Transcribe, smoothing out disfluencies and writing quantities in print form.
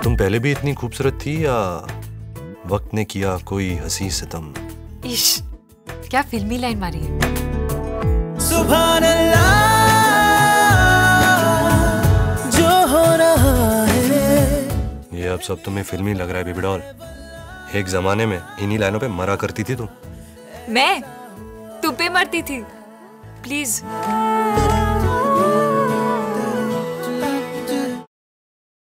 तुम पहले भी इतनी खूबसूरत थी या वक्त ने किया कोई हंसी सितम? इश, क्या फिल्मी लाइन मारी है। सुभान अल्लाह, जो हो रहा है। ये अब सब तुम्हें फिल्मी लग रहा है बेबी डॉल। एक जमाने में इन्हीं लाइनों पे मरा करती थी तुम। मैं तुम पे मरती थी। प्लीज